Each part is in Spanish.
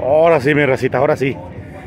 Ahora sí, mi racita, ahora sí.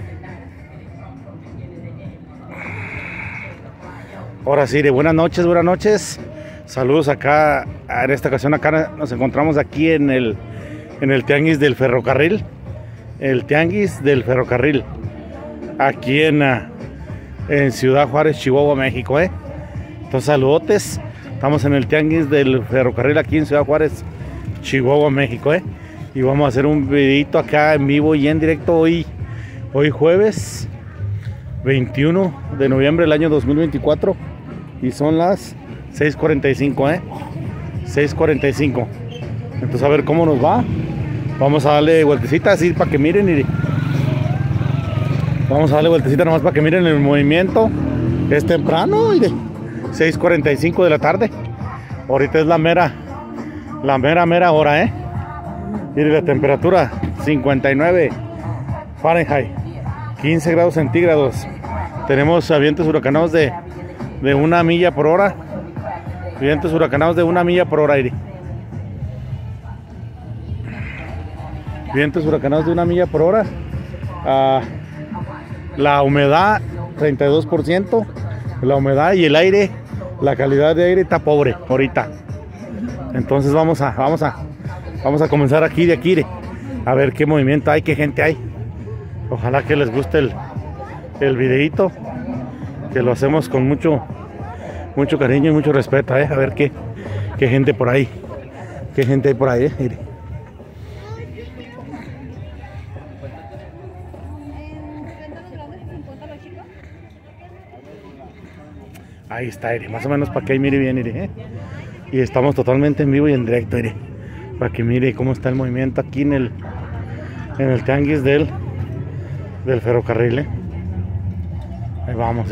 Ahora sí, de buenas noches, buenas noches. Saludos acá, en esta ocasión acá nos encontramos aquí en el Tianguis del Ferrocarril. El Tianguis del Ferrocarril. Aquí en Ciudad Juárez, Chihuahua, México, Entonces, saludotes. Estamos en el Tianguis del Ferrocarril aquí en Ciudad Juárez, Chihuahua, México, Y vamos a hacer un videito acá en vivo y en directo hoy jueves 21 de noviembre del año 2024. Y son las 6:45, 6:45. Entonces, a ver cómo nos va. Vamos a darle vueltecita así para que miren. Vamos a darle vueltecita nomás para que miren el movimiento. Es temprano, 6:45 de la tarde. Ahorita es la mera hora, Mire la temperatura, 59 Fahrenheit, 15 grados centígrados. Tenemos vientos huracanados de 1 milla por hora. Vientos huracanados de 1 milla por hora, Vientos huracanados de 1 milla por hora. La humedad, 32%. La humedad y el aire, la calidad de aire está pobre ahorita. Entonces vamos a comenzar aquí, a ver qué movimiento hay, qué gente hay. Ojalá que les guste el videito, que lo hacemos con mucho cariño y mucho respeto, A ver qué gente por ahí, qué gente hay por ahí, Mire. Ahí está, más o menos para que ahí mire bien, Y estamos totalmente en vivo y en directo, para que mire cómo está el movimiento aquí en el Tianguis del Ferrocarril, Ahí vamos,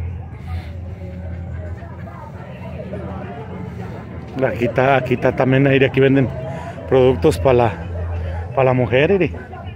Aquí está también, aquí venden productos para la mujer,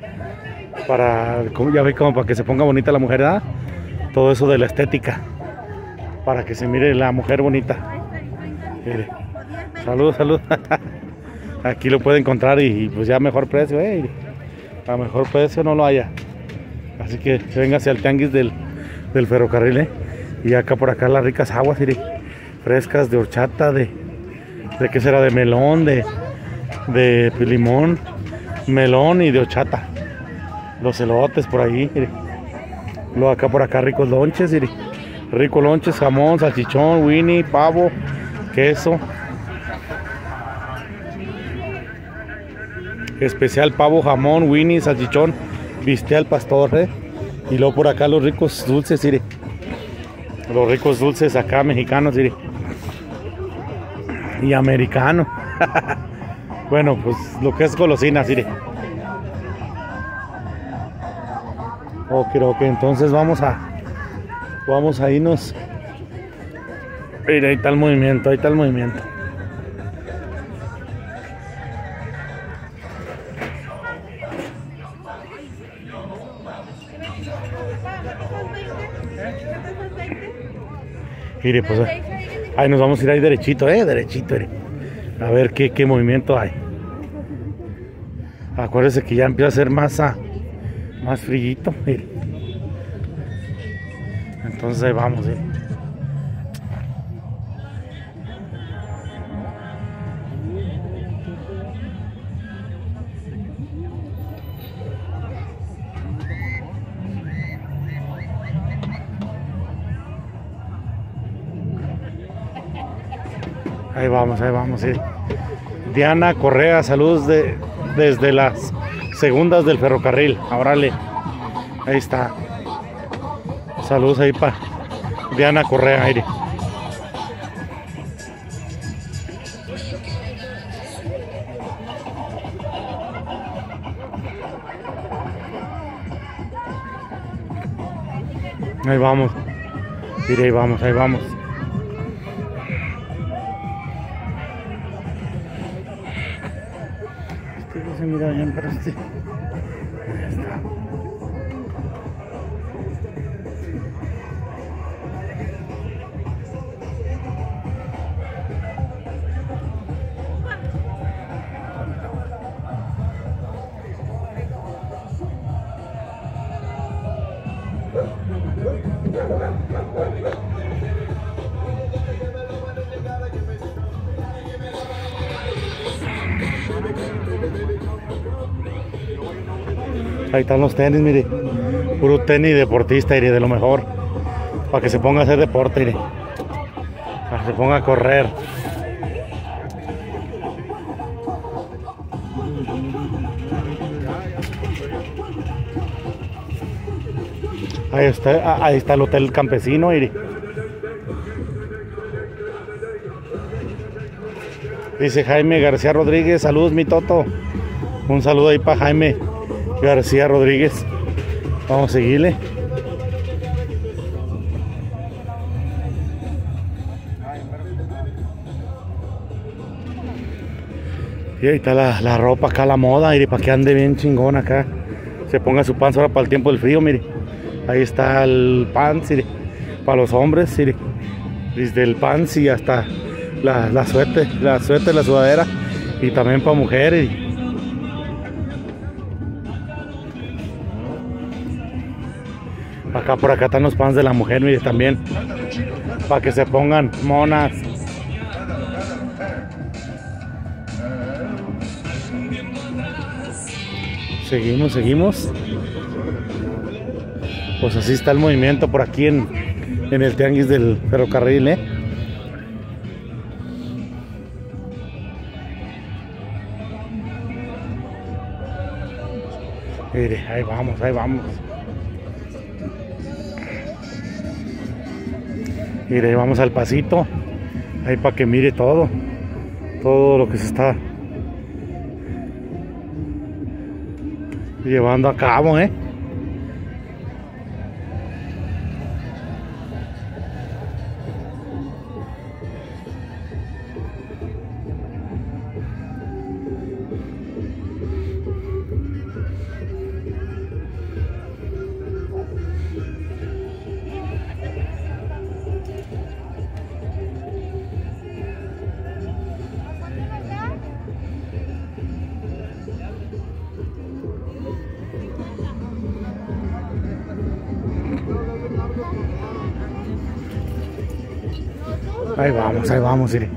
ya ve, como para que se ponga bonita la mujer, ¿verdad? Todo eso de la estética, para que se mire la mujer bonita. Mire. Salud. Aquí lo puede encontrar y pues ya a mejor precio, A mejor precio no lo haya. Así que véngase al Tianguis del Ferrocarril, Y acá por acá las ricas aguas, frescas de horchata, ¿de qué será? De melón, de limón, melón y de horchata. Los elotes por ahí, Luego acá por acá ricos lonches, Ricos lonches, jamón, salchichón, winnie, pavo, queso. Especial pavo, jamón, winnie, salchichón, bistec al pastor, Y luego por acá los ricos dulces, Los ricos dulces acá mexicanos, Y americano. Bueno, pues lo que es golosinas, Ok, entonces vamos a irnos. Mira, ahí está el movimiento, Mire, pues ahí nos vamos a ir ahí derechito, derechito, A ver qué movimiento hay. Acuérdese que ya empieza a ser más frillito, Entonces ahí vamos, Ahí vamos, Diana Correa, saludos desde las segundas del ferrocarril. Órale, ahí está. Saludos ahí para Diana Correa, Ahí vamos. Ahí vamos. Se mira bien para Ahí está. Ahí están los tenis, mire. Puro tenis deportista, mire, de lo mejor. Para que se ponga a hacer deporte, mire. Para que se ponga a correr. Ahí está el Hotel Campesino, mire. Dice Jaime García Rodríguez, saludos mi Toto. Un saludo ahí para Jaime García Rodríguez. Vamos a seguirle. Y ahí está la ropa acá, la moda, mire, para que ande bien chingón acá. Se ponga su pants ahora para el tiempo del frío, mire. Ahí está el pants, mire, para los hombres, mire. Desde el pants y hasta la suéter, la sudadera. Y también para mujeres. Acá por acá están los pants de la mujer, mire, también. Para que se pongan monas. Seguimos. Pues así está el movimiento por aquí en el tianguis del ferrocarril, ¿eh? Mire, ahí vamos. Mire, ahí vamos al pasito. Ahí para que mire todo lo que se está llevando a cabo, ¿eh? Ahí vamos, mire.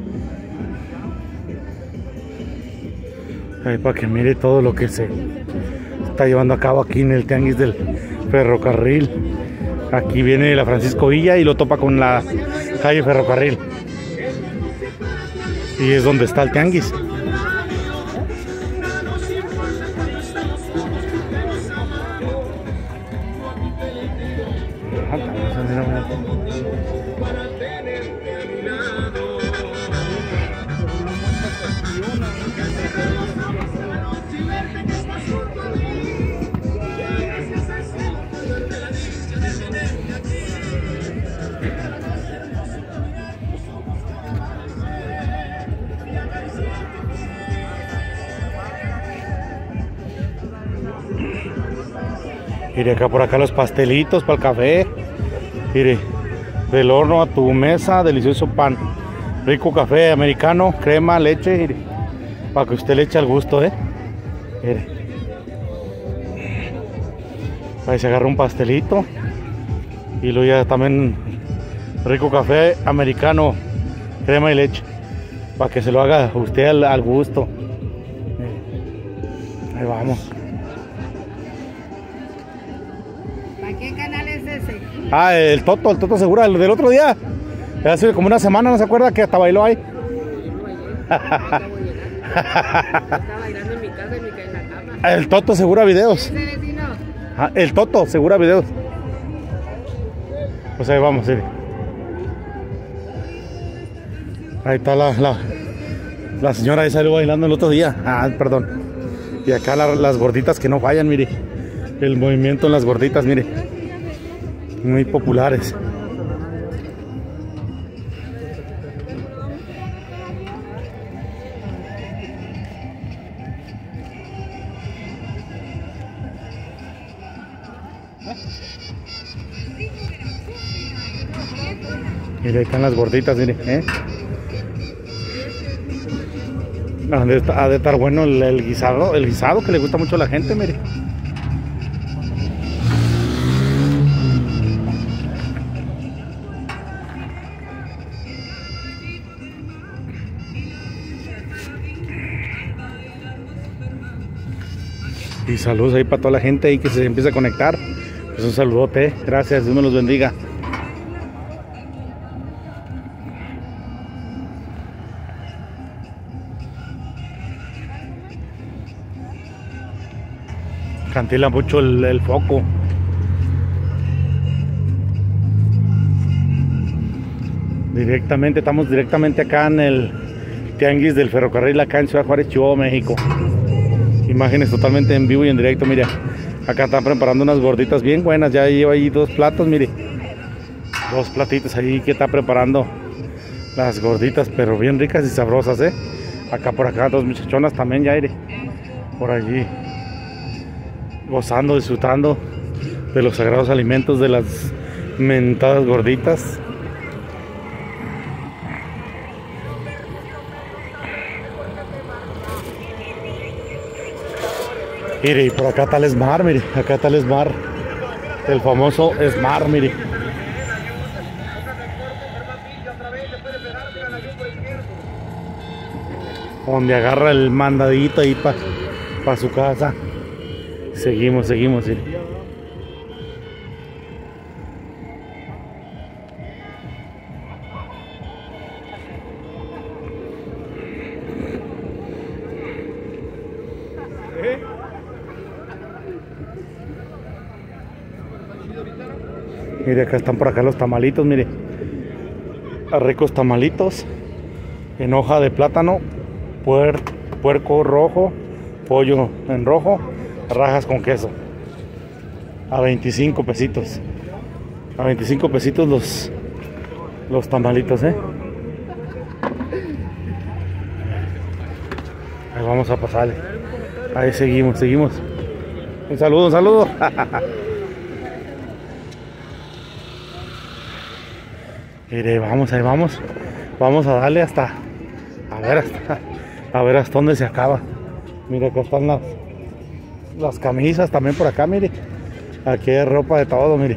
Ahí para que mire todo lo que se está llevando a cabo aquí en el tianguis del ferrocarril. Aquí viene la Francisco Villa y lo topa con la calle Ferrocarril. Y es donde está el tianguis. Mire acá por acá los pastelitos para el café. Mire, del horno a tu mesa, delicioso pan. Rico café americano, crema, leche, mire, para que usted le eche al gusto, Mire. Ahí se agarra un pastelito. Y luego ya también rico café americano, crema y leche. Para que se lo haga usted al gusto. Ahí vamos. ¿Qué canal es ese? Ah, el Toto Segura, el del otro día. Hace como una semana, ¿no se acuerda que hasta bailó ahí? Estaba bailando en mi casa y me caí en la cama. El Toto Segura Videos. ¿Ese vecino? Ah, el Toto Segura Videos. Pues ahí vamos, sí. Ahí está la señora ahí salió bailando el otro día. Ah, perdón. Y acá las gorditas que no fallan, mire. El movimiento en las gorditas, mire. Muy populares. Mire, ahí están las gorditas, mire, Ha de estar bueno el guisado que le gusta mucho a la gente, mire. Y saludos ahí para toda la gente ahí que se empieza a conectar. Pues un saludote, gracias, Dios me los bendiga. Cantila mucho el foco. Estamos directamente acá en el Tianguis del Ferrocarril, acá en Ciudad Juárez, Chihuahua, México. Imágenes totalmente en vivo y en directo, mire. Acá están preparando unas gorditas bien buenas. Ya lleva ahí 2 platos, mire. 2 platitos ahí que está preparando las gorditas, pero bien ricas y sabrosas, Acá por acá 2 muchachonas también ya, mire. Por allí. Gozando, disfrutando de los sagrados alimentos de las mentadas gorditas. Mire, y por acá está el Smart, mire, acá está el Smart, el famoso Smart, mire. Donde agarra el mandadito ahí para su casa. Seguimos, mire. Mire, acá están por acá los tamalitos, mire. Ricos tamalitos en hoja de plátano, puerco rojo, pollo en rojo, rajas con queso. A 25 pesitos. A 25 pesitos los tamalitos, Ahí vamos a pasarle. Ahí seguimos. Un saludo. Mire, ahí vamos. Vamos a darle hasta dónde se acaba. Mire, acá están las camisas también por acá, mire. Aquí hay ropa de todo, mire.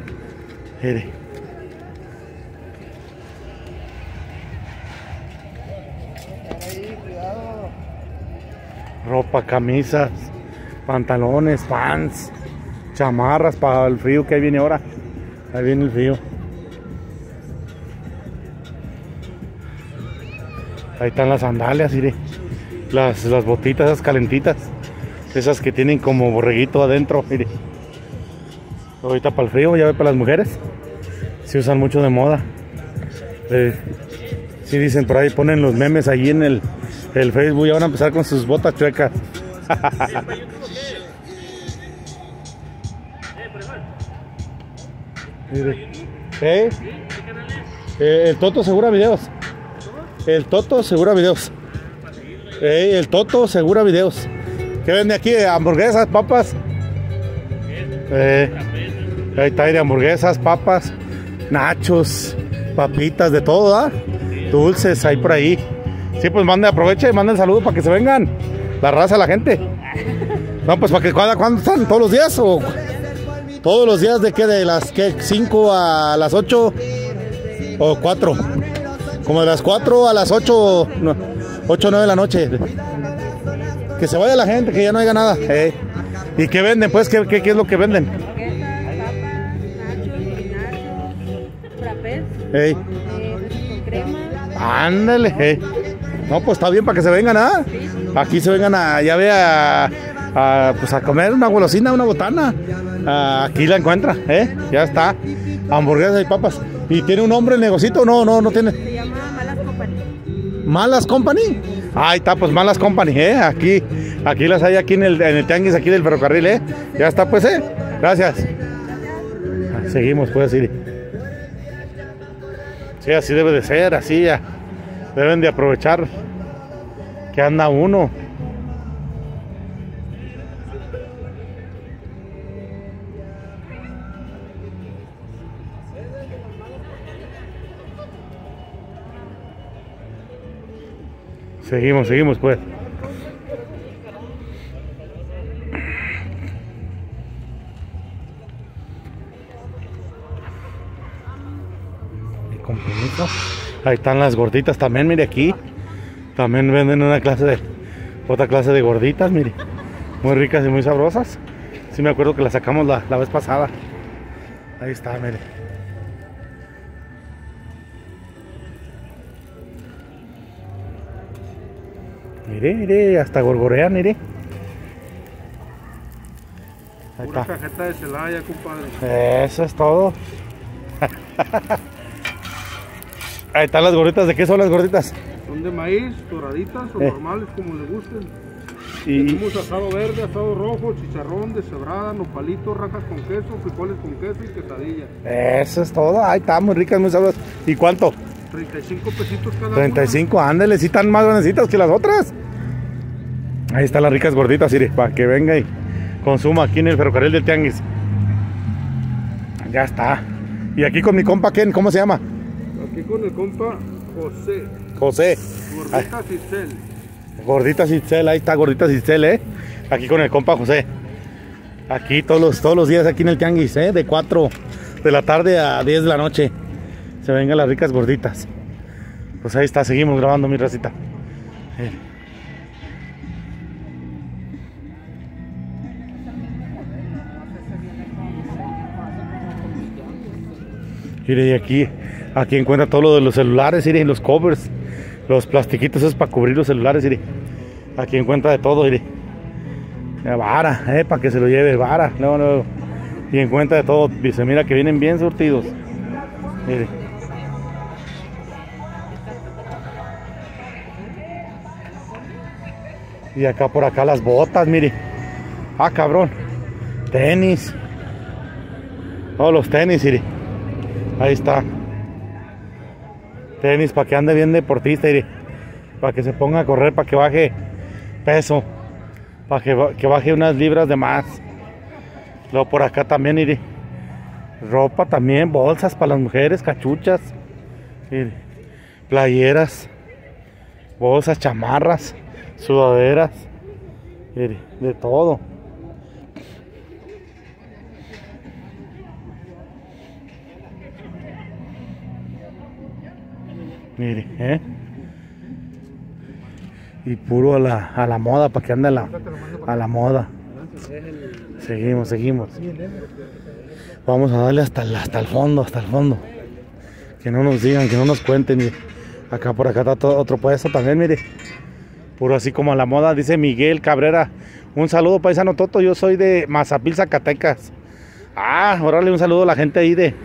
Ropa, camisas, pantalones, pants, chamarras para el frío que ahí viene ahora. Ahí viene el frío. Ahí están las sandalias, mire. Las botitas, esas calentitas. Esas que tienen como borreguito adentro, mire. Ahorita para el frío, ya ve, para las mujeres. Se usan mucho de moda. Sí dicen por ahí, ponen los memes ahí en el Facebook. Ya van a empezar con sus botas chuecas. Mire. El Toto Segura Videos. El Toto Segura Videos. El Toto Segura Videos. ¿Qué vende aquí? Hamburguesas, papas. Ahí está, de hamburguesas, papas, nachos, papitas, de todo, dulces, ahí por ahí. Sí, pues aproveche y manden saludos para que se vengan. La raza, la gente. No, pues para que ¿cuándo están? ¿Todos los días? ¿O todos los días de qué? ¿De las 5 a las 8? ¿O 4? Como de las 4 a las 8, 8 o 9 de la noche. Que se vaya la gente, que ya no haya nada. ¿Y qué venden? Pues, ¿qué es lo que venden? Papas, nachos, con crema. Ándale. No, pues está bien para que se vengan, Aquí se vengan pues a comer una golosina, una botana. Aquí la encuentra, ya está. Hamburguesas y papas. ¿Y tiene un nombre el negocito? No tiene. Se llama Malas Company. ¿Malas Company? Ahí está, pues Malas Company, Aquí las hay aquí en el tianguis aquí del ferrocarril, Ya está, pues, Gracias. Seguimos, pues, así. Sí, así debe de ser, así ya. Deben de aprovechar que anda uno. Seguimos, pues. Con permiso. Ahí están las gorditas también, mire aquí. También venden otra clase de gorditas, mire. Muy ricas y muy sabrosas. Sí me acuerdo que las sacamos la vez pasada. Ahí está, mire. Mire, mire, hasta gorgorean, mire. Ahí Pura está. cajeta de Celaya, compadre. Eso es todo. Ahí están las gorditas. ¿De qué son las gorditas? Son de maíz, doraditas o normales, como les gusten. Y Tenemos asado verde, asado rojo, chicharrón, deshebrada, nopalitos, rajas con queso, frijoles con queso y quesadilla. eso es todo. Ahí está, muy ricas, muy sabrosas. ¿Y cuánto? 35 pesitos cada 35, ándale, sí están más grandecitas que las otras. Ahí están las ricas gorditas, mire, para que venga y consuma aquí en el ferrocarril del Tianguis. Ya está. Y aquí con mi compa Ken, ¿cómo se llama? una. Aquí con el compa José. José. Gorditas Itzel. Gorditas Itzel, ahí está Gorditas Itzel, Aquí con el compa José. Aquí todos los días aquí en el Tianguis, de 4 de la tarde a 10 de la noche. Se vengan las ricas gorditas. Pues ahí está, seguimos grabando, mi racita. Mire, y aquí encuentra todo lo de los celulares, mire, los covers, los plastiquitos esos para cubrir los celulares, mire. Aquí encuentra de todo, mire. Vara, para que se lo lleve, vara, no. Y encuentra de todo, dice, mira que vienen bien surtidos. Mire. Y acá por acá las botas, mire. Ah, cabrón. Tenis. Todos los tenis, mire. Ahí está. Tenis para que ande bien deportista, mire. Para que se ponga a correr, para que baje peso. Para que baje unas libras de más. Luego por acá también, mire. Ropa también, bolsas para las mujeres, cachuchas. Mire. Playeras. Bolsas, chamarras. Sudaderas, mire, de todo. Mire, y puro a la moda, para que ande a la moda. Seguimos. Vamos a darle hasta el fondo, Que no nos digan, que no nos cuenten. Mire. Acá por acá está otro puesto también, mire. Puro así como a la moda, dice Miguel Cabrera. Un saludo, paisano Toto, yo soy de Mazapil, Zacatecas. Ah, órale, un saludo a la gente ahí de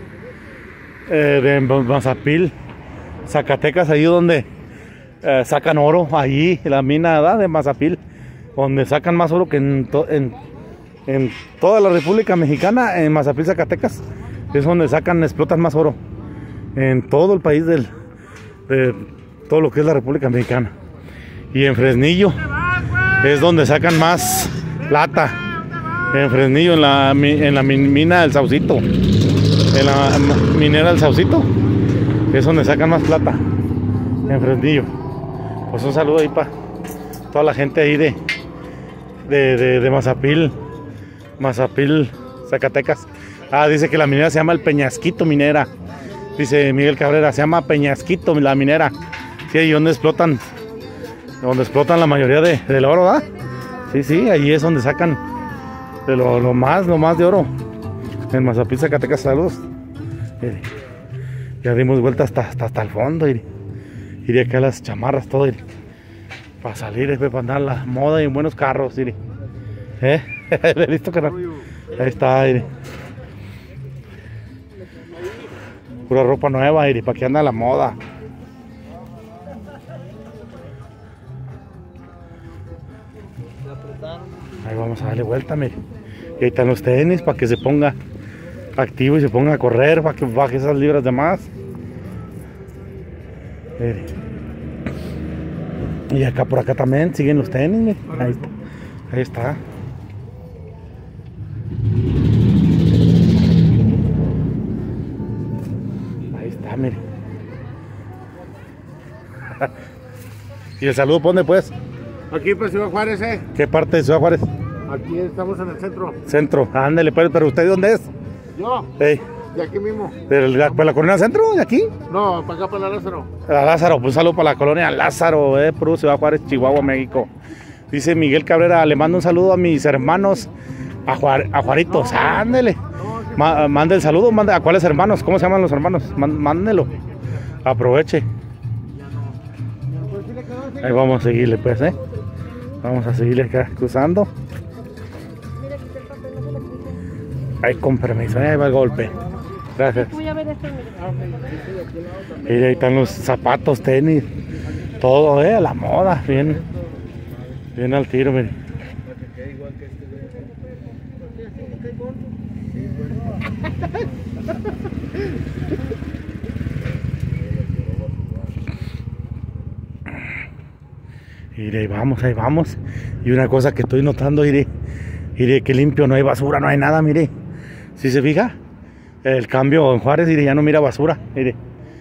Mazapil, Zacatecas, ahí donde sacan oro, allí, la mina, ¿verdad?, de Mazapil, donde sacan más oro que en toda la República Mexicana. En Mazapil, Zacatecas, es donde explotan más oro en todo el país de todo lo que es la República Mexicana. Y en Fresnillo es donde sacan más plata. En Fresnillo, en la mina del Saucito. En la minera del Saucito. Es donde sacan más plata. En Fresnillo. Pues un saludo ahí para toda la gente ahí de Mazapil. Mazapil, Zacatecas. Ah, dice que la minera se llama el Peñasquito Minera. Dice Miguel Cabrera, se llama Peñasquito la minera. Sí, ahí donde explotan la mayoría del oro, ¿verdad? Sí, ahí es donde sacan de lo más de oro. En Mazapil, Zacatecas, saludos. Ya dimos vuelta hasta el fondo. Iré acá las chamarras, todo. Para salir, para andar la moda y en buenos carros. ¿Listo, carnal? Ahí está, pura ropa nueva, para que anda la moda. Ahí vamos a darle vuelta, mire. Y ahí están los tenis para que se ponga activo y se ponga a correr, para que baje esas libras de más. Mire. Y acá por acá también siguen los tenis, mire. Ahí está. Ahí está, mire. ¿Y el saludo por dónde, pues? Aquí pues Ciudad Juárez, ¿Qué parte de Ciudad Juárez? Aquí estamos en el centro. Centro, ándale, pues, pero ¿usted de dónde es? Yo, Hey, de aquí mismo. ¿de la colonia Centro? ¿De aquí? No, para acá, para la Lázaro. A Lázaro, pues un saludo para la colonia Lázaro, Ciudad Juárez, Chihuahua, México. Dice Miguel Cabrera, le mando un saludo a mis hermanos, a Juaritos, ándele. Mande el saludo, ¿a cuáles hermanos? ¿Cómo se llaman los hermanos? Mándelo, aproveche. Ahí vamos a seguirle pues, vamos a seguirle acá cruzando. Ahí con permiso, ahí va el golpe. Gracias. Y ahí están los zapatos, tenis, todo, a la moda, bien al tiro, miren. Y ahí vamos. Y una cosa que estoy notando, mire que limpio, no hay basura, no hay nada, mire. ¿Sí se fija? El cambio en Juárez, mire, ya no mira basura, mire.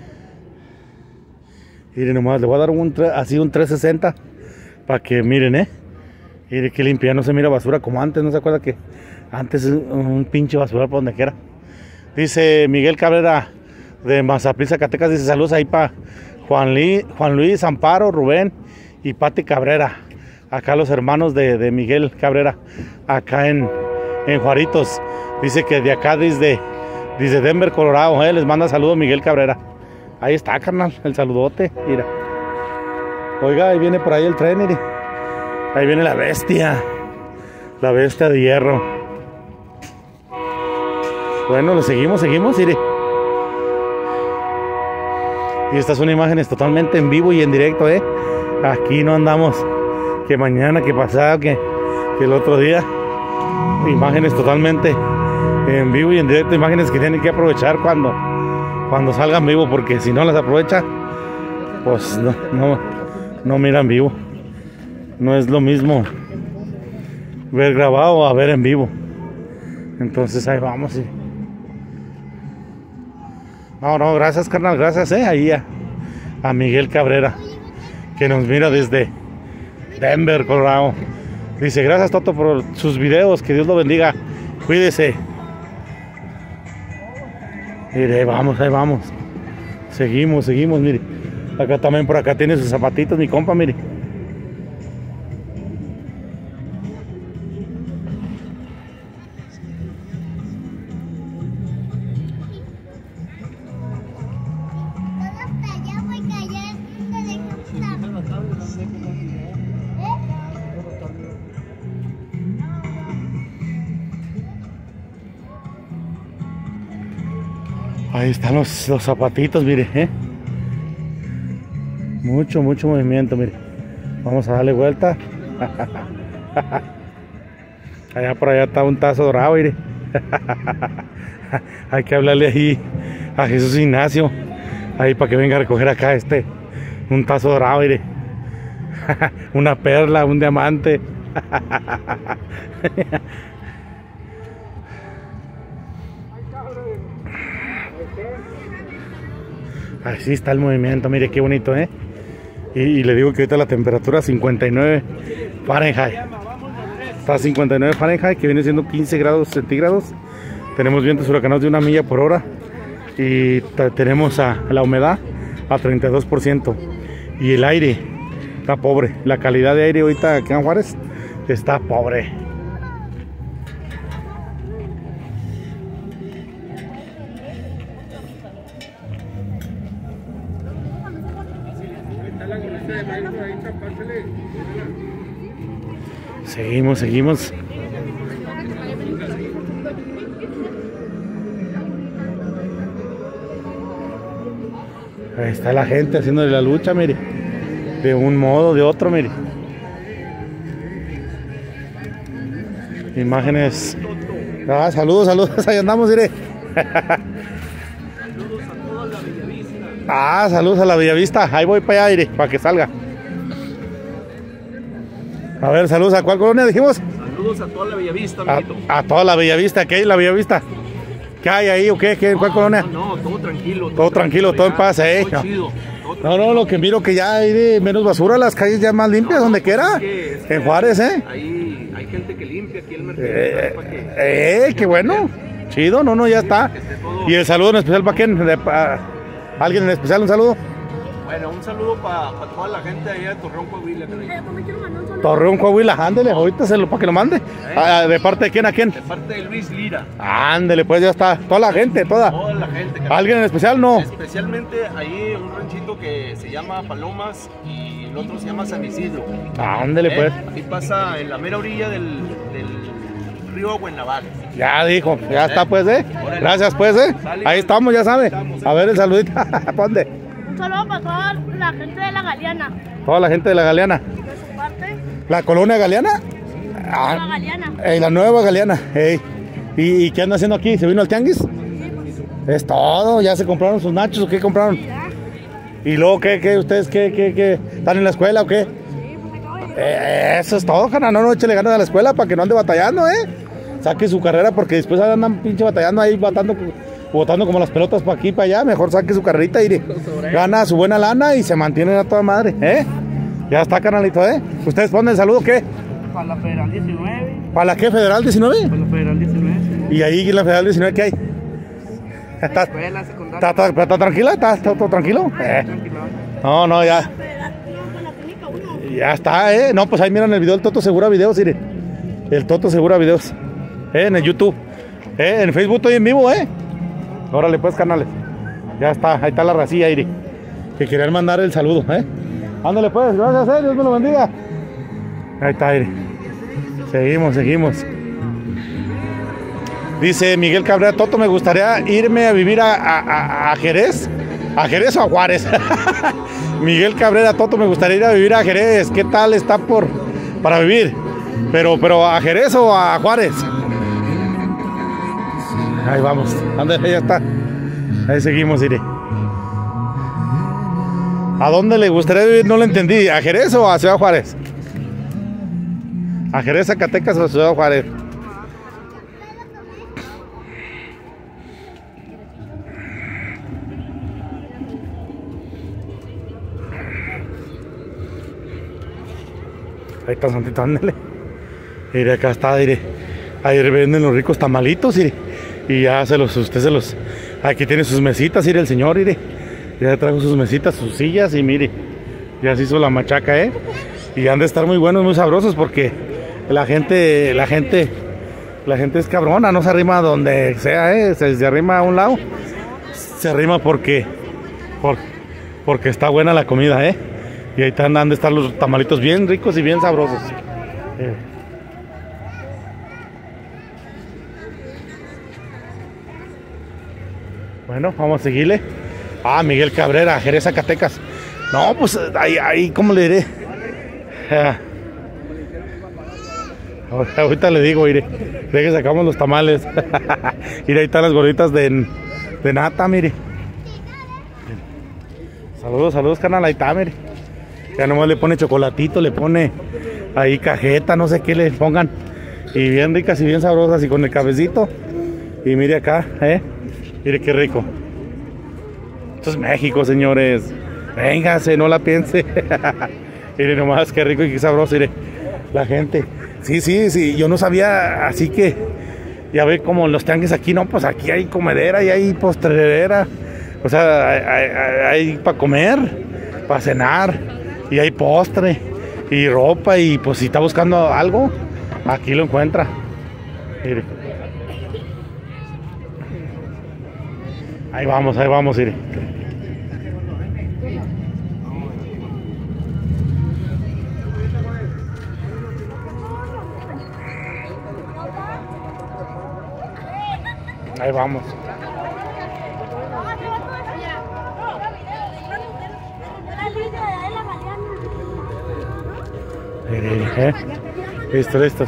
Mire nomás, le voy a dar así un 360 para que miren, Mire que limpio, ya no se mira basura como antes, ¿no se acuerda que antes un pinche basura por donde quiera? Dice Miguel Cabrera de Mazapil, Zacatecas, dice saludos ahí para Juan Luis, Amparo, Rubén y Pati Cabrera. Acá los hermanos de Miguel Cabrera, acá en Juaritos. Dice que de acá desde Denver, Colorado, les manda saludos Miguel Cabrera. Ahí está, carnal, el saludote, mira. Oiga, ahí viene por ahí el tren, mire. Ahí viene la bestia de hierro. Bueno, le seguimos, mire. Y estas son imágenes totalmente en vivo y en directo, Aquí no andamos que mañana, que pasado, que el otro día. Imágenes totalmente en vivo y en directo, imágenes que tienen que aprovechar cuando salgan vivo, porque si no las aprovecha, pues no miran vivo. No es lo mismo ver grabado a ver en vivo. Entonces ahí vamos. No, gracias, carnal, gracias, ahí a Miguel Cabrera, que nos mira desde Denver, Colorado. Dice, gracias, Toto, por sus videos, que Dios lo bendiga, cuídese. Mire, ahí vamos. Seguimos, mire. Acá también, por acá tiene sus zapatitos, mi compa, mire. Ahí están los zapatitos, mire, Mucho movimiento, mire. Vamos a darle vuelta. Allá por allá está un tazo dorado, mire. Hay que hablarle ahí a Jesús Ignacio, ahí para que venga a recoger acá un tazo dorado, mire. Una perla, un diamante. Así está el movimiento, mire qué bonito, y le digo que ahorita la temperatura 59 Fahrenheit. Está a 59 Fahrenheit, que viene siendo 15 grados centígrados. Tenemos vientos huracanados de 1 milla por hora. Y tenemos la humedad a 32%. Y el aire está pobre. La calidad de aire ahorita aquí en Juárez está pobre. Seguimos. Ahí está la gente haciéndole la lucha, mire. De un modo, de otro, mire. Imágenes. Saludos, ahí andamos, mire. Saludos a la Bellavista. Ahí voy para allá, mire, para que salga. A ver, saludos a cuál colonia dijimos. Saludos a toda la Bellavista, amiguito. A toda la Bellavista. ¿Qué hay en la Bellavista? ¿Qué hay ahí o qué? ¿En cuál colonia? No, todo tranquilo. Todo tranquilo, todo en paz, Todo chido. No, lo que miro que ya hay de menos basura, las calles ya más limpias, donde quiera. En Juárez, Ahí hay gente que limpia aquí el mercado. Qué bueno. Chido, ya está. Y el saludo en especial para quién, ¿alguien en especial un saludo? Bueno, un saludo para toda la gente allá de Torreón, Coahuila. Torreón, Coahuila, ándele, ahorita para que lo mande. ¿De parte de quién a quién? De parte de Luis Lira. Ándele, pues ya está. Toda la gente, toda. Toda la gente. Carnal. ¿Alguien en especial? No. Especialmente ahí un ranchito que se llama Palomas y el otro se llama San Isidro. Ándele, pues. Aquí pasa en la mera orilla del río Buenaval. Ya dijo, ya está, pues, Gracias, pues, Ahí estamos, ya sabe. A ver el saludito. ¿Dónde? Un saludo para toda la gente de la Galeana. Toda la gente de la Galeana. De su parte. ¿La colonia Galeana? La Galeana. La nueva Galeana. ¿Y qué anda haciendo aquí? ¿Se vino al tianguis? Sí, pues. Es todo, ¿ya se compraron sus nachos o qué compraron? Ya. ¿Y luego qué? ¿Ustedes qué? ¿Están en la escuela o qué? Sí, pues acabo de... Eso es todo, carnal. No échale ganas a la escuela para que no ande batallando, Saque su carrera porque después andan pinche batallando ahí, botando como las pelotas para aquí y para allá. Mejor saque su carrerita y gana su buena lana y se mantiene a toda madre, Ya está, carnalito, ¿Ustedes ponen el saludo qué? Para la Federal 19. ¿Para la qué? ¿Federal 19? Para la Federal 19. ¿Y ahí en la Federal 19 qué hay? ¿Está Escuela secundaria. ¿Está tranquila? ¿Está todo tranquilo? No, ya. Ya está, No, pues ahí miran el video del Toto Segura Videos, mire. El Toto Segura Videos. En el YouTube. En Facebook estoy en vivo, Órale, pues, canales. Ya está, ahí está la racilla, Iri. Que querían mandar el saludo, Ándale, pues, gracias, Dios me lo bendiga. Ahí está, Iri. Seguimos. Dice Miguel Cabrera, Toto, me gustaría irme a vivir a Jerez. ¿A Jerez o a Juárez? Miguel Cabrera, Toto, me gustaría ir a vivir a Jerez. ¿Qué tal está para vivir? Pero ¿a Jerez o a Juárez? Ahí vamos, ándale, ya está. Ahí seguimos, iré. ¿A dónde le gustaría vivir? No lo entendí. ¿A Jerez o a Ciudad Juárez? ¿A Jerez, Zacatecas o a Ciudad Juárez? Ahí está Santito, ándale. Iré, acá está, iré. Ahí venden los ricos tamalitos, iré. Y ya usted se los... Aquí tiene sus mesitas, iré el señor, iré. Ya trajo sus mesitas, sus sillas y mire. Ya se hizo la machaca, Y han de estar muy buenos, muy sabrosos porque la gente es cabrona, no se arrima donde sea, se arrima a un lado. Se arrima porque está buena la comida, Y ahí han de estar los tamalitos bien ricos y bien sabrosos. Bueno, vamos a seguirle. Miguel Cabrera, Jerez, Zacatecas. No, pues ahí ¿cómo le diré? Ahorita le digo, iré. De que sacamos los tamales. Mire, ahí están las gorditas de nata, mire. Saludos, canal, ahí está, mire. Ya nomás le pone chocolatito, le pone ahí cajeta, no sé qué le pongan. Y bien ricas y bien sabrosas y con el cafecito. Y mire acá, mire qué rico. Esto es México, señores. Véngase, no la piense. Mire nomás, qué rico y qué sabroso, mire. La gente. Sí, yo no sabía, así que ya ve como en los tianguis aquí, no, pues aquí hay comedera y hay postrerera. O sea, hay para comer, para cenar, y hay postre, y ropa, y pues si está buscando algo, aquí lo encuentra. Mire. Ahí vamos, mire. Ahí vamos. Listo.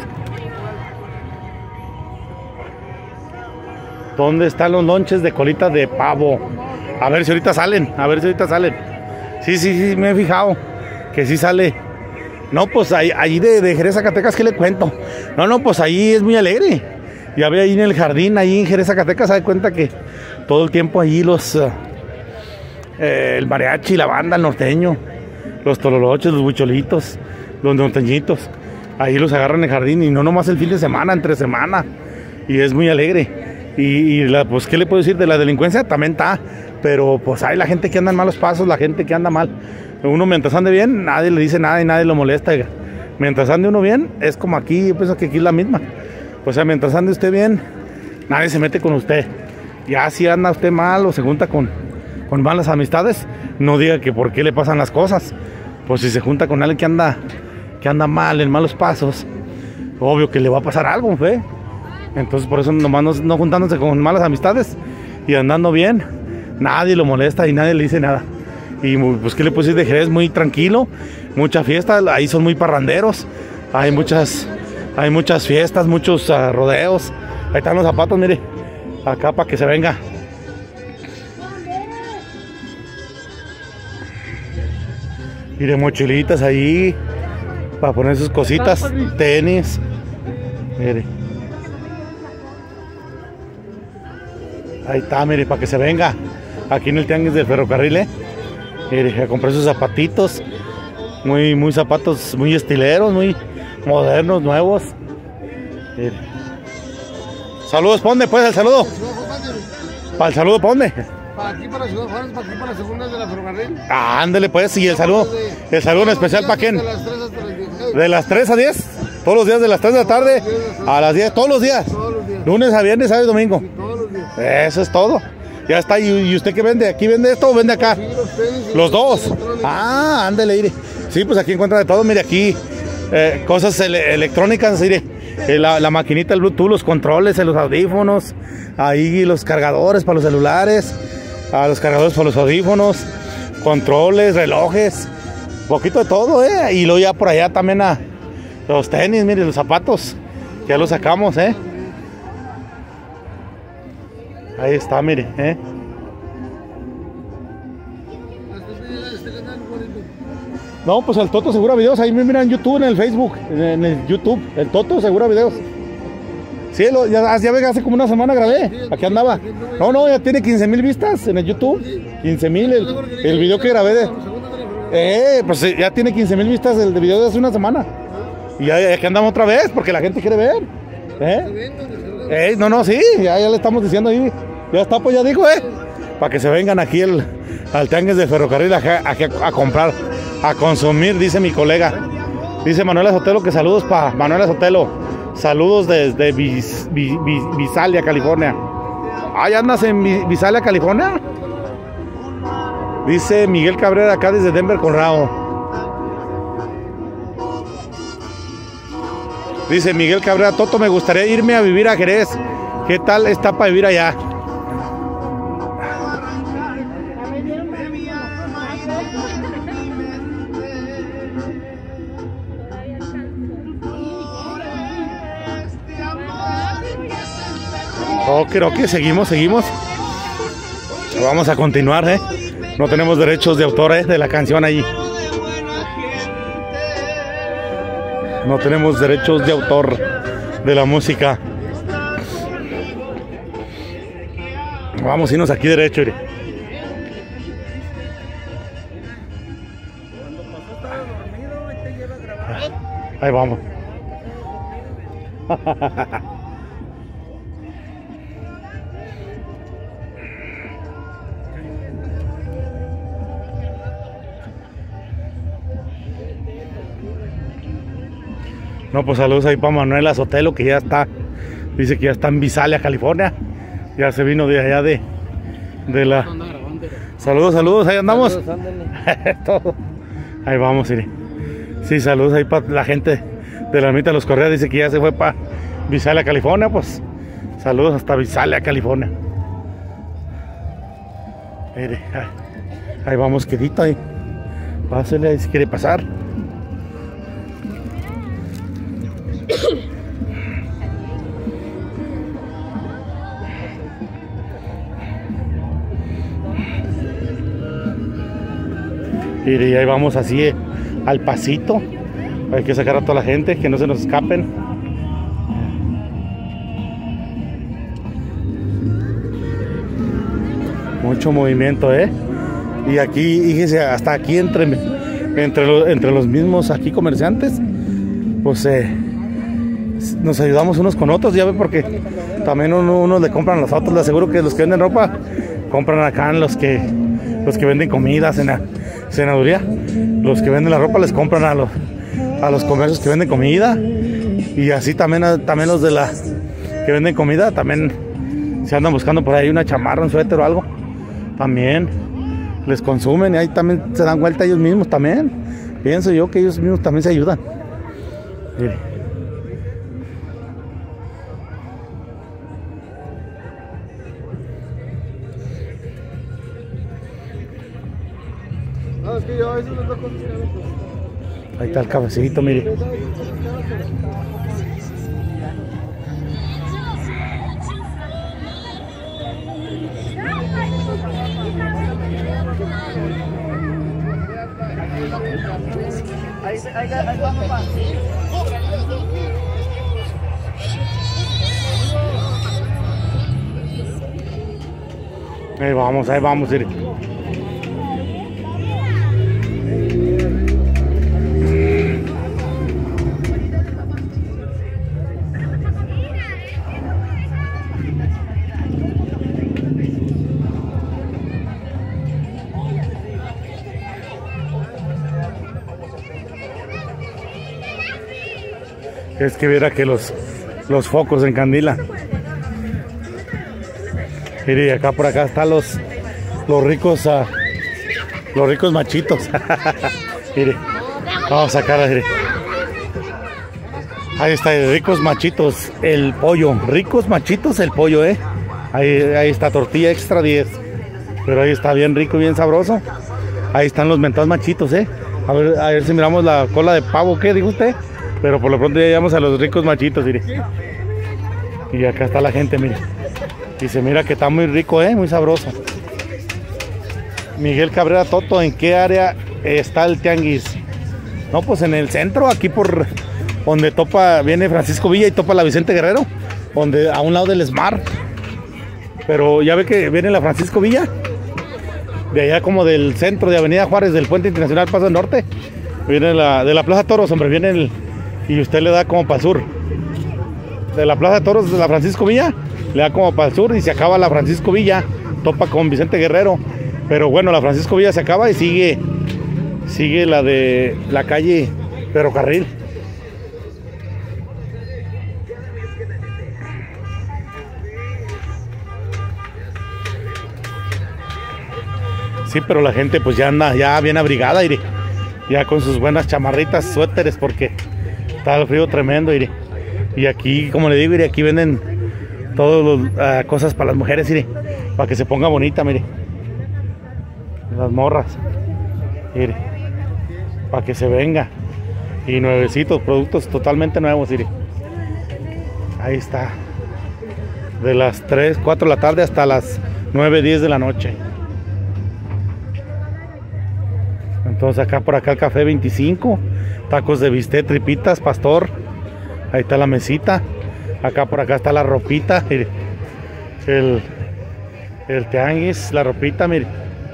¿Dónde están los lonches de colitas de pavo? A ver si ahorita salen. Sí, me he fijado que sí sale. No, pues ahí de Jerez, Zacatecas, ¿qué le cuento? No, pues ahí es muy alegre. Ya ve ahí en el jardín, ahí en Jerez, Zacatecas, se da cuenta que todo el tiempo ahí el mariachi, la banda, el norteño, los tololoches, los huicholitos, los norteñitos, ahí los agarran en el jardín y no nomás el fin de semana, entre semana, y es muy alegre. Pues, ¿qué le puedo decir? De la delincuencia también está, pero pues hay la gente que anda en malos pasos, la gente que anda mal. Uno mientras ande bien, nadie le dice nada y nadie lo molesta. Mientras ande uno bien, es como aquí, yo pienso que aquí es la misma. O sea, mientras ande usted bien, nadie se mete con usted. Ya si anda usted mal o se junta con malas amistades, no diga que por qué le pasan las cosas. Pues si se junta con alguien que anda mal, en malos pasos, obvio que le va a pasar algo, ¿fe? Entonces por eso nomás no juntándose con malas amistades y andando bien, nadie lo molesta y nadie le dice nada. Y pues qué le puedo decir de Jerez, muy tranquilo, mucha fiesta, ahí son muy parranderos, hay muchas fiestas, muchos rodeos. Ahí están los zapatos, mire, acá para que se venga. Mire, mochilitas ahí para poner sus cositas, tenis, mire. Ahí está, mire, para que se venga aquí en el Tianguis del Ferrocarril, mire, a comprar sus zapatitos, muy zapatos, muy estileros, muy modernos, nuevos. Mire. Saludos, ponme pues el saludo. Para el saludo, ponme. Para aquí, para Ciudad Juárez, para aquí, para Segundas de la Ferrocarril. Ándele pues, y el saludo en especial para quién. De las 3 hasta las 10. De las 3 a 10, todos los días de las 3 de la tarde a las 10, todos los días. Todos los días. Lunes a viernes, sábado y domingo. Sí, todos los días. Eso es todo. Ya está. ¿Y usted qué vende? ¿Aquí vende esto o vende acá? Sí, los tenis y Los dos. electrónicos. Ah, ándele, mire. Sí, pues aquí encuentra de todo. Mire, aquí cosas electrónicas, mire. La maquinita, el Bluetooth, los controles, los audífonos. Ahí los cargadores para los celulares. Los cargadores para los audífonos. Controles, relojes. Poquito de todo, Y luego ya por allá también a los tenis, mire, los zapatos. Ya los sacamos, Ahí está, mire, No, pues el Toto Segura Videos, ahí me miran en YouTube, en el Facebook, en el YouTube, el Toto Segura Videos. Sí, ya ve, hace como una semana grabé, aquí andaba. No, ya tiene 15,000 vistas en el YouTube, 15,000 el video que grabé pues ya tiene 15,000 vistas el video de hace una semana. Y ya aquí andamos otra vez, porque la gente quiere ver. Sí, ya le estamos diciendo ahí. Ya está, pues ya dijo, para que se vengan aquí al Tianguis del Ferrocarril a comprar, a consumir, dice mi colega. Dice Manuela Sotelo que saludos para Manuela Sotelo. Saludos desde Visalia, California. ¿Ya andas en Visalia, California? Dice Miguel Cabrera acá desde Denver, Colorado. Dice Miguel Cabrera, Toto, me gustaría irme a vivir a Jerez. ¿Qué tal está para vivir allá? Creo que seguimos. Vamos a continuar, No tenemos derechos de autor, de la canción allí. No tenemos derechos de autor de la música. Vamos a irnos aquí derecho, mire. Ahí vamos. No, pues saludos ahí para Manuela Sotelo, que ya está, dice que ya está en Visalia, California. Ya se vino de allá de la... Saludos, ahí andamos. Todo. Ahí vamos, mire. Sí, saludos ahí para la gente de la ermita de los Correas, dice que ya se fue para Visalia, California, pues saludos hasta Visalia, California. Mire, ahí vamos quedito ahí. Pásele ahí si quiere pasar. Y ahí vamos así al pasito. Hay que sacar a toda la gente, que no se nos escapen. Mucho movimiento, Y aquí, fíjese, hasta aquí entre los mismos aquí comerciantes, pues nos ayudamos unos con otros, ya ve, porque también unos le compran a los otros. Le aseguro que los que venden ropa compran acá en los que venden comida, cenaduría. Los que venden la ropa les compran a los comercios que venden comida, y así también los de la que venden comida también se andan buscando por ahí una chamarra, un suéter o algo, también les consumen, y ahí también se dan vuelta ellos mismos también. Pienso yo que ellos mismos también se ayudan. Mire. No, es que yo a veces les doy cosas que no. Ahí está el cafecito, mire. Ahí vamos, mire. Es que viera que los focos encandilan. Mire, acá por acá están los ricos machitos. Mire, vamos a sacar, mire. Ahí está, ricos machitos, el pollo. Ricos machitos, el pollo, Ahí está, tortilla extra 10. Pero ahí está bien rico, bien sabroso. Ahí están los mentados machitos, A ver si miramos la cola de pavo, ¿qué dijo usted? Pero por lo pronto ya llegamos a los ricos machitos, mire. Y acá está la gente, mire. Y se mira que está muy rico, muy sabroso. Miguel Cabrera Toto, ¿en qué área está el tianguis? No, pues en el centro, aquí por donde viene Francisco Villa y topa la Vicente Guerrero, donde a un lado del Smart. Pero ya ve que viene la Francisco Villa, de allá como del centro de Avenida Juárez, del Puente Internacional Paso del Norte. Viene de la Plaza Toros, hombre, viene y usted le da como para el sur. De la Plaza de Toros de la Francisco Villa, le da como para el sur y se acaba la Francisco Villa, topa con Vicente Guerrero. Pero bueno, la Francisco Villa se acaba y sigue la de la calle Ferrocarril. Sí, pero la gente pues ya anda ya bien abrigada, ya con sus buenas chamarritas, suéteres, porque está el frío tremendo, y aquí, como le digo, aquí venden todas las cosas para las mujeres, para que se ponga bonita, mire, las morras, para que se venga, y nuevecitos, productos totalmente nuevos, ahí está, de las 3, 4 de la tarde hasta las 9, 10 de la noche. Entonces por acá el café 25, tacos de bistec, tripitas, pastor. Ahí está la mesita. Acá por acá está la ropita, mire. El tianguis, la ropita, mire.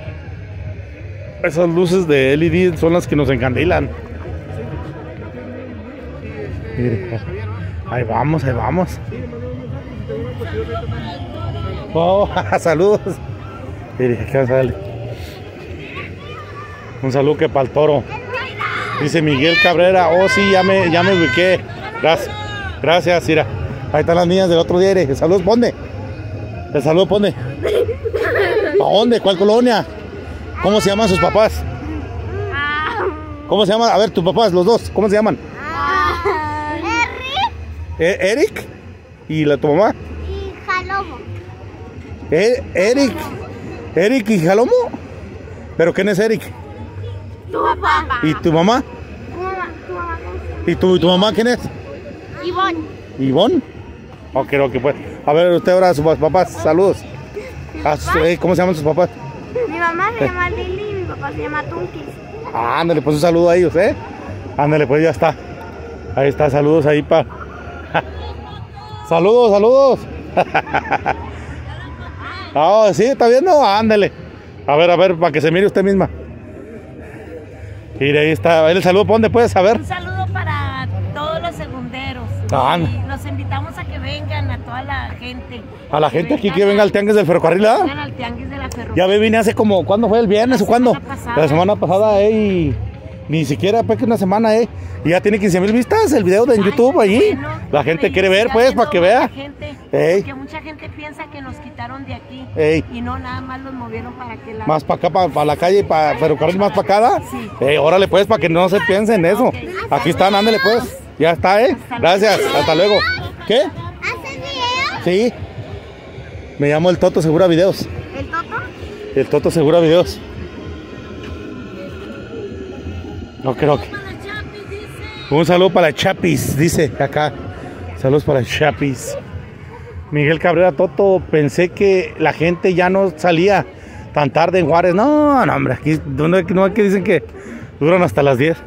Esas luces de LED son las que nos encandilan. Mire, ahí vamos. Oh, saludos. Mire, acá sale. Un saludo que para el toro. Dice Miguel Cabrera. Oh, sí, ya me ubiqué. Gracias, mira. Ahí están las niñas del otro día. El saludo, ¿dónde? El saludo, ¿dónde? ¿A dónde? ¿Cuál colonia? ¿Cómo se llaman sus papás? ¿Cómo se llaman? A ver, tus papás, los dos, ¿cómo se llaman? Eric. ¿Y tu mamá? Y Jalomo. Eric y Jalomo. ¿Pero quién es Eric? Tu papá. ¿Y tu mamá? Tu mamá. ¿Y tu mamá quién es? Ivonne. ¿Ivonne? Ok, pues. A ver, usted ahora a sus papás, saludos. ¿Cómo se llaman sus papás? Mi mamá se llama Lili y mi papá se llama Tunkis. Ándale, pues un saludo a ellos, Ándale, pues ya está. Ahí está, saludos ahí para... saludos. Ah, sí, ¿está viendo? Ándale. A ver, para que se mire usted misma. Mire, ahí está. El saludo, ¿para dónde puedes saber? Un saludo para todos los segunderos. Ah, Y los invitamos a que vengan, a toda la gente. a la gente aquí que venga al tianguis del ferrocarril, ¿ah? Vengan al tianguis de la ferrocarril. Ya vine hace como, ¿cuándo fue? ¿El viernes o cuándo? semana pasada. La semana pasada, y ni siquiera pues que una semana, y ya tiene 15,000 vistas el video de en Ay, YouTube allí. bueno, La gente y quiere ver, siga pues, para habiendo que vea. mucha gente, Ey. porque mucha gente piensa que nos quitaron de aquí. Ey. Y no, nada más los movieron para que la... Más para acá, para la calle, para ferrocarril más para acá, ¿da? Sí. Órale pues, para que no se piense en eso. Ok. Aquí están, ándale pues. Ya está, Hasta Gracias, luego. hasta luego. ¿Qué? ¿Haces video? Sí. Me llamo el Toto Segura Videos. ¿El Toto? El Toto Segura Videos. No creo que. Un saludo para Chapis, dice acá. Saludos para Chapis. Miguel Cabrera Toto, pensé que la gente ya no salía tan tarde en Juárez. No, no, hombre, aquí no aquí dicen que duran hasta las 10.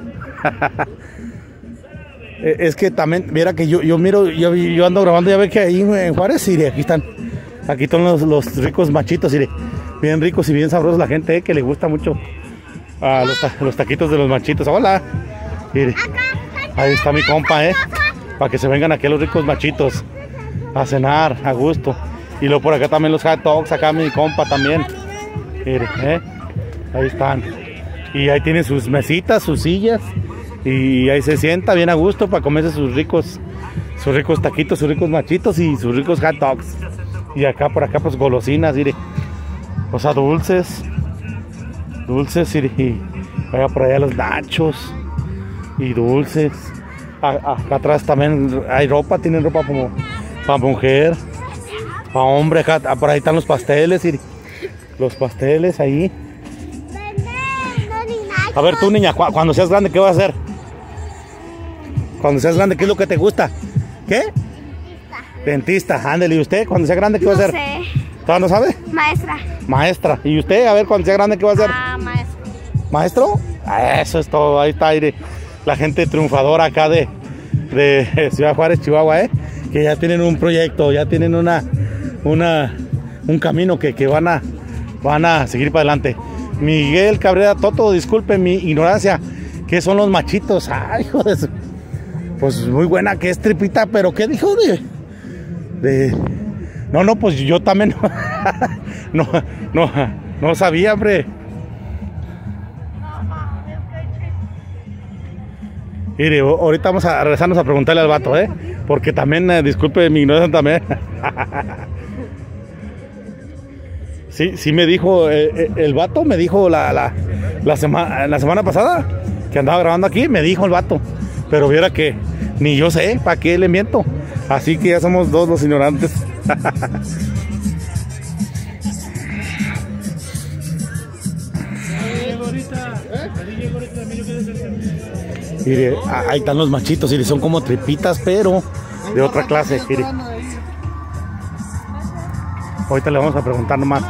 Es que también, mira que yo miro, yo ando grabando, ya ve que ahí en Juárez, y aquí están los ricos machitos, y bien ricos y bien sabrosos la gente, que le gusta mucho a los taquitos de los machitos. Hola. Mire, ahí está mi compa, para que se vengan aquí los ricos machitos a cenar a gusto. Y luego por acá también los hot dogs, acá mi compa también. Mire, ahí están. Y ahí tienen sus mesitas, sus sillas, y ahí se sienta bien a gusto para comerse sus ricos taquitos, sus ricos machitos y sus ricos hot dogs. Y acá por acá pues golosinas, mire. O sea, dulces, y vaya por allá los nachos y dulces. Acá atrás también hay ropa, tienen ropa como para mujer, para hombre. Acá por ahí están los pasteles, y los pasteles ahí. A ver tú, niña, cuando seas grande, ¿qué vas a hacer? Cuando seas grande, ¿qué es lo que te gusta? ¿Qué? Dentista, ándale. ¿Y usted cuando sea grande qué va a hacer? No sé. ¿Todavía no sabe? Maestra. Maestra. ¿Y usted, a ver, cuando sea grande qué va a hacer? Maestra. ¿Maestro? Eso es todo, ahí está, aire. La gente triunfadora acá de Ciudad Juárez, Chihuahua, que ya tienen un proyecto, ya tienen un camino que van a seguir para adelante. Miguel Cabrera Toto, disculpe mi ignorancia, ¿qué son los machitos? Ay, hijo de su... Pues muy buena que es tripita, pero ¿qué dijo No, pues yo también no sabía, hombre. Mire, ahorita vamos a regresarnos a preguntarle al vato, porque también, disculpe mi ignorancia también. Sí me dijo, el vato me dijo la semana pasada que andaba grabando aquí, me dijo el vato. Pero viera que ni yo sé, ¿para qué le miento? Así que ya somos dos los ignorantes. Mire, ahí están los machitos, y son como tripitas, pero de otra clase. Mire. Ahorita le vamos a preguntar nomás.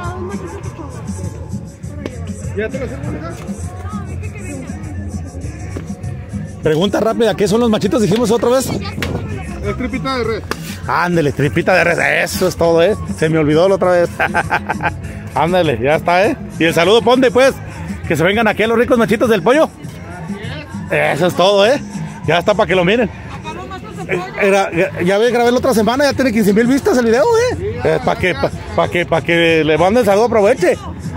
Pregunta rápida, ¿qué son los machitos? Dijimos otra vez. Es tripita de res. Ándale, tripita de res, eso es todo, Se me olvidó la otra vez. Ándale, ya está, Y el saludo, ponte pues, que se vengan aquí a los ricos machitos del pollo. Eso es todo, Ya está para que lo miren. Ya grabé la otra semana, ya tiene 15,000 vistas el video, para que le manden el saludo, aproveche.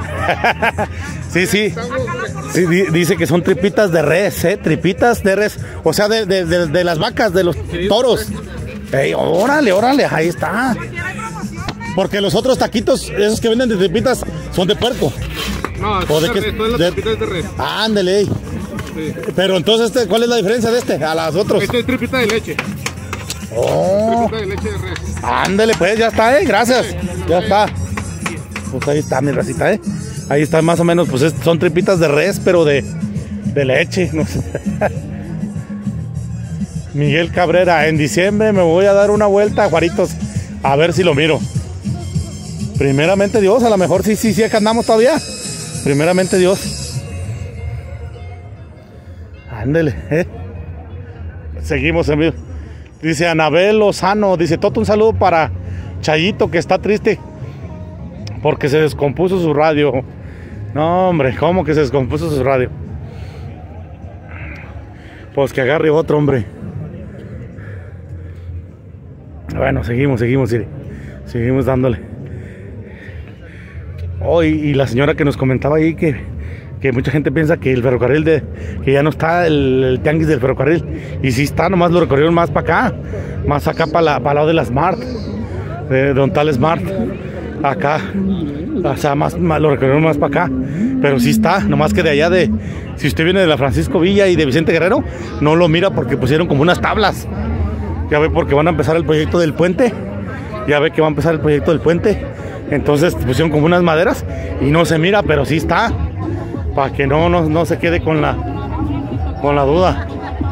Sí, dice que son tripitas de res, tripitas de res, o sea, de las vacas, de los toros. Órale, ahí está. Porque los otros taquitos, esos que venden de tripitas, son de puerco. No, ¿O de qué? las tripitas de res. Ándale. Sí. Pero entonces, ¿cuál es la diferencia de este a las otros? Este es tripita de leche. Oh. Tripita de leche de res. Ándale, pues, ya está, gracias. Ya está. Pues ahí está mi racita, Ahí está más o menos, pues son tripitas de res, pero de leche, no sé. Miguel Cabrera, en diciembre me voy a dar una vuelta a Juaritos, a ver si lo miro. Primeramente Dios, a lo mejor sí, acá andamos todavía. Primeramente Dios. Ándele, Seguimos en vivo. Dice Anabel Lozano, dice Toto, un saludo para Chayito, que está triste porque se descompuso su radio. No, hombre, ¿cómo que se descompuso su radio? Pues que agarre otro, hombre. Bueno, seguimos, Siri. Seguimos dándole. Y la señora que nos comentaba ahí que mucha gente piensa que el ferrocarril que ya no está el tianguis del ferrocarril. Y sí está, nomás lo recorrieron más para acá. Más acá para el lado de la Smart. De donde está el Smart. Acá. O sea, más lo recorrieron más para acá. Pero sí está, nomás que de allá si usted viene de la Francisco Villa y de Vicente Guerrero, no lo mira porque pusieron como unas tablas. Ya ve, porque van a empezar el proyecto del puente. Ya ve que va a empezar el proyecto del puente. Entonces pusieron como unas maderas y no se mira, pero sí está. Para que no se quede con la duda.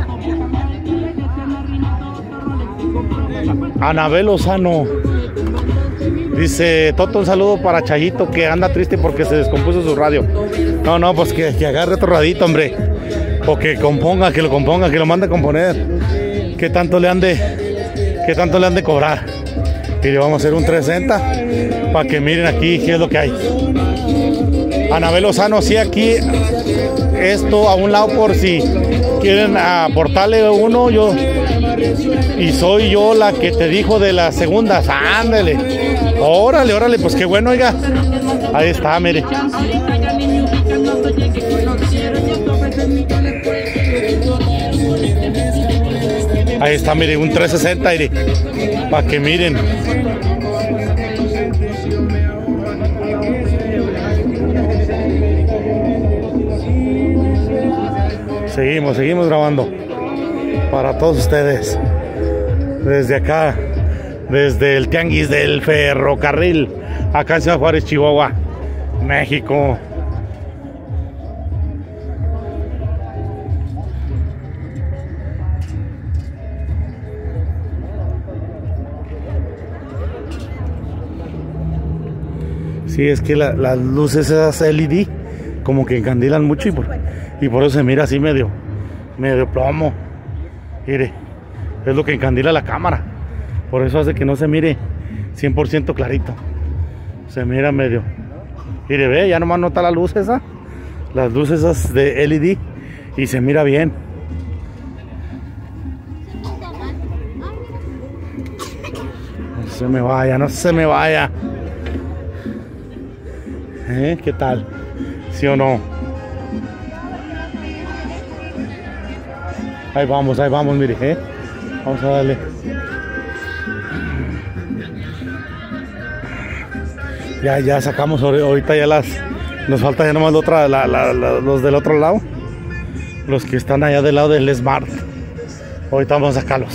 Anabel Lozano dice: Toto, un saludo para Chayito, que anda triste porque se descompuso su radio. No, pues que agarre otro radito, hombre. O que lo mande a componer. ¿Qué tanto le han de cobrar? Y le vamos a hacer un 360 para que miren aquí qué es lo que hay. Anabel Lozano, sí, aquí esto a un lado por si quieren aportarle uno. Y soy yo la que te dijo de las segundas. Ándale. Órale, pues qué bueno, oiga. Ahí está, mire. Ahí está, mire, un 360, mire, para que miren. Seguimos grabando para todos ustedes. Desde acá, desde el tianguis del ferrocarril, acá en Ciudad Juárez, Chihuahua, México. Sí, es que las luces esas LED como que encandilan mucho y por eso se mira así medio plomo. Mire, es lo que encandila la cámara. Por eso hace que no se mire 100% clarito. Se mira medio. Mire, ve, ya nomás nota la luz esa. Las luces esas de LED y se mira bien. No se me vaya. ¿Qué tal? ¿Sí o no? Ahí vamos, mire, vamos a darle. Ya sacamos ahorita ya nos falta ya nomás los del otro lado. Los que están allá del lado del Smart. Ahorita vamos a sacarlos.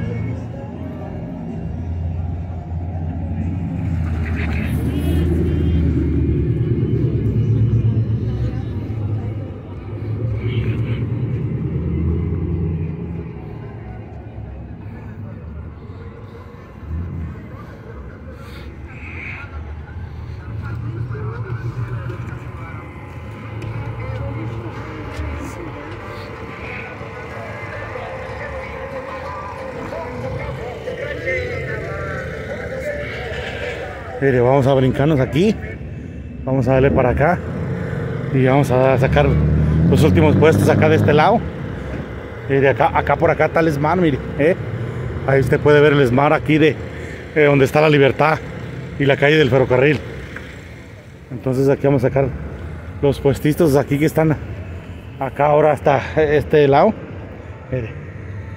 Mire, vamos a brincarnos aquí. Vamos a darle para acá. Y vamos a sacar los últimos puestos acá de este lado. Mire, acá por acá está el Smart, mire. Ahí usted puede ver el Smart aquí de donde está la Libertad y la calle del ferrocarril. Entonces aquí vamos a sacar los puestitos aquí que están acá ahora hasta este lado. Mire.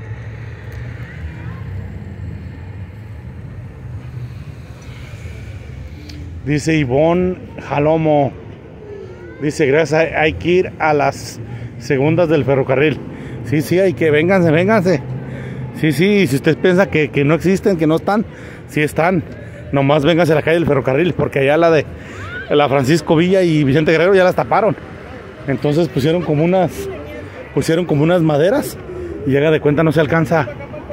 Dice Ivonne Jalomo. Dice: gracias, hay que ir a las segundas del ferrocarril. Sí, hay que, vénganse. Sí, si usted piensa que no existen, que no están, sí están. Nomás vénganse a la calle del ferrocarril, porque allá la de la Francisco Villa y Vicente Guerrero ya las taparon. Entonces pusieron como unas maderas y haga de cuenta no se alcanza.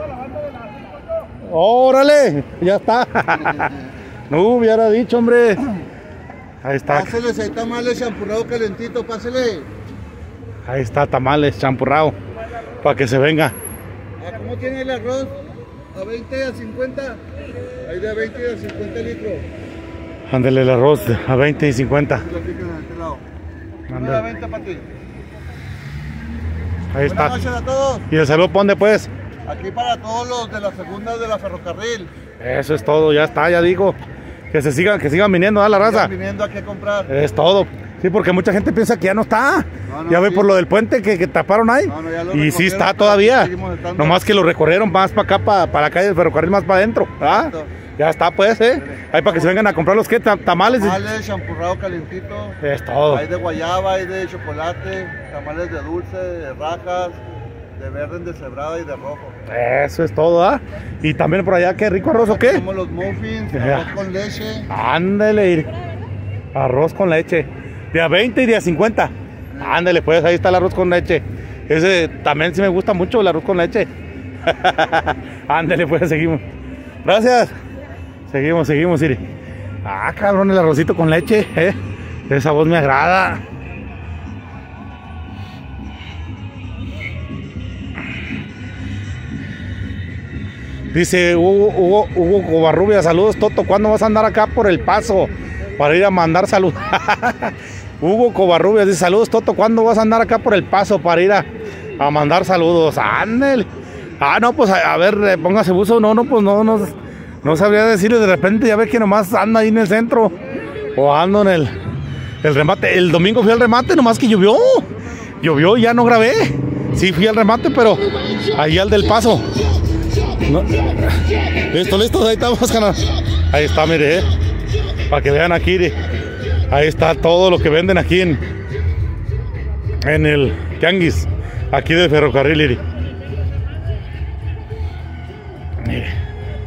¡Órale! Ya está. No hubiera dicho, hombre. Ahí está. Pásele, si hay tamales champurrado calentito, pásele. Ahí está, tamales champurrado. Para que se venga. ¿Cómo tiene el arroz? ¿A 20 y a 50? Hay de 20 y a 50 litros. Ándale el arroz a 20 y 50. Una venta para ti. Ahí está. Buenas noches a todos. ¿Y el saludo pone pues? Aquí para todos los de la segunda de la ferrocarril. Eso es todo, ya está, ya digo. Que sigan viniendo a la raza. Sigan viniendo aquí a comprar. Es todo. Sí, porque mucha gente piensa que ya no está. No, Ya ve sí. por lo del puente que taparon ahí. No, ya lo Y sí recorrieron, está pero todavía. seguimos estando. Nomás que lo recorrieron más para acá, para la calle del ferrocarril, más para adentro. ¿Ah? Exacto. Ya está, pues, Ahí para que se vengan a comprar los que tamales. Tamales, champurrado calientito. Es todo. Hay de guayaba, hay de chocolate, tamales de dulce, de rajas, de verde, de cebrada y de rojo. Eso es todo, ¿ah? Y también por allá, ¿qué rico arroz o qué? Tenemos los muffins, arroz con leche. Ándale, arroz con leche. De a 20 y de a 50. Ándale, pues, ahí está el arroz con leche. Ese también sí me gusta mucho, el arroz con leche. Ándale, pues, seguimos. Gracias. Seguimos, Iri. Ah, cabrón, el arrocito con leche, Esa voz me agrada. Dice Hugo Covarrubia, saludos Toto, ¿cuándo vas a andar acá por El Paso para ir a mandar saludos? Hugo Covarrubia dice, saludos Toto, ¿cuándo vas a andar acá por El Paso para ir a mandar saludos? Ándale. Ah, no, pues a ver, póngase buzo, pues no sabría decirle, de repente ya ve que nomás anda ahí en el centro o ando en el remate. El domingo fui al remate, nomás que llovió y ya no grabé. Sí fui al remate, pero ahí al del Paso. No. Listo, ahí estamos, canal. Ahí está, mire, para que vean aquí, ahí está todo lo que venden aquí en el tianguis, aquí de ferrocarril, mire.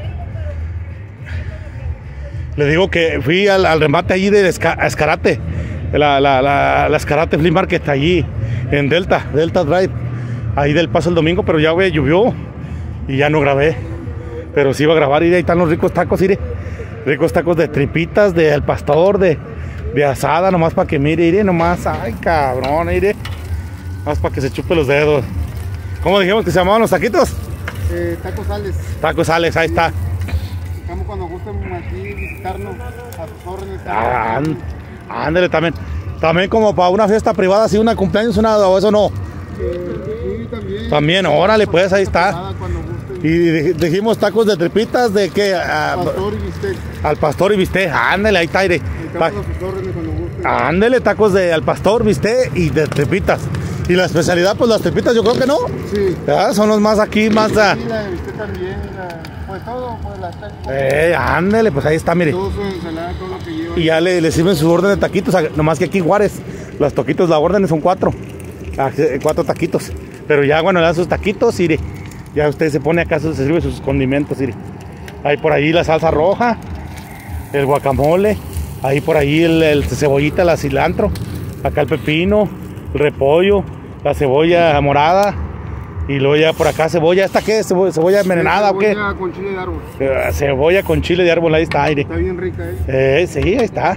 Le digo que fui al remate allí de Escarate, la Escarate Flea Market allí en Delta Drive, ahí del Paso el domingo, pero ya llovió y ya no grabé, pero sí iba a grabar. Y ahí están los ricos tacos, ricos tacos de tripitas, de al pastor, de asada, nomás para que mire, nomás, ay cabrón, más para que se chupe los dedos. ¿Cómo dijimos que se llamaban los taquitos? Tacos Alex. Tacos Alex, ahí está. Estamos cuando gusten aquí visitarnos a sus órdenes. Ándale, también como para una fiesta privada, así una cumpleaños, o eso no. Sí, también. También, órale, pues ahí está. Cuando gusten. Y dijimos tacos de tripitas, ¿de qué? Pastor y bistec. Al pastor y bistec, ándale, ahí está, Estamos a sus órdenes cuando gusten. Ándale, tacos de al pastor, bistec y de tripitas. Y la especialidad, pues las tripitas, yo creo que no. Sí. ¿Verdad? Son los más aquí, más... Sí, la de bistec también, pues todo, pues las tacos. Ándale, pues ahí está, mire. Todo su ensalada, todo lo que lleva. Y ya le sirven su orden de taquitos, nomás que aquí en Juárez, los taquitos, la orden son 4. 4 taquitos. Pero ya, bueno, le dan sus taquitos, ya usted se pone acá, se sirve sus condimentos, Hay por ahí la salsa roja, el guacamole, ahí por ahí el cebollita, la cilantro, acá el pepino, el repollo, la cebolla morada, y luego ya por acá cebolla, ¿esta qué es? ¿Cebolla envenenada o qué? Cebolla con chile de árbol. Cebolla con chile de árbol, ahí está, Está bien rica, sí, ahí está.